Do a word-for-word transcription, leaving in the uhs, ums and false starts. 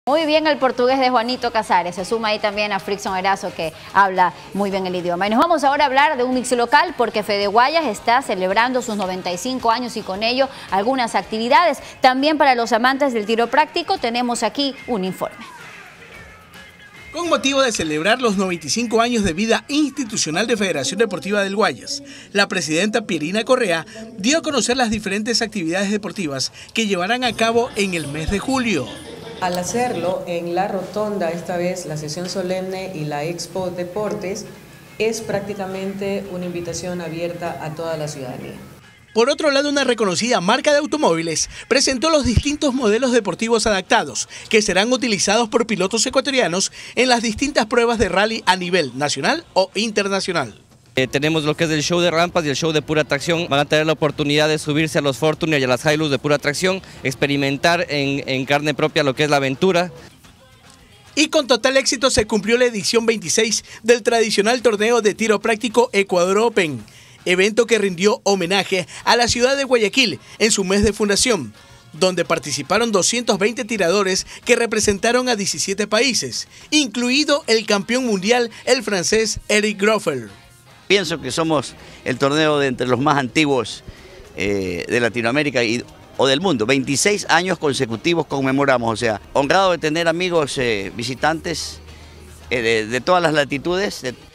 Muy bien el portugués de Juanito Casares, se suma ahí también a Frickson Erazo, que habla muy bien el idioma. Y nos vamos ahora a hablar de un mix local porque Fede Guayas está celebrando sus noventa y cinco años y con ello algunas actividades. También para los amantes del tiro práctico tenemos aquí un informe. Con motivo de celebrar los noventa y cinco años de vida institucional de Federación Deportiva del Guayas, la presidenta Pierina Correa dio a conocer las diferentes actividades deportivas que llevarán a cabo en el mes de julio. Al hacerlo en la rotonda, esta vez la sesión solemne y la Expo Deportes, es prácticamente una invitación abierta a toda la ciudadanía. Por otro lado, una reconocida marca de automóviles presentó los distintos modelos deportivos adaptados que serán utilizados por pilotos ecuatorianos en las distintas pruebas de rally a nivel nacional o internacional. Eh, tenemos lo que es el show de rampas y el show de pura tracción. Van a tener la oportunidad de subirse a los Fortuner y a las Hilux de pura tracción, experimentar en, en carne propia lo que es la aventura. Y con total éxito se cumplió la edición veintiséis del tradicional torneo de tiro práctico Ecuador Open, evento que rindió homenaje a la ciudad de Guayaquil en su mes de fundación, donde participaron doscientos veinte tiradores que representaron a diecisiete países, incluido el campeón mundial, el francés Eric Graufer. Pienso que somos el torneo de entre los más antiguos eh, de Latinoamérica y, o del mundo. veintiséis años consecutivos conmemoramos, o sea, honrado de tener amigos eh, visitantes eh, de, de todas las latitudes, de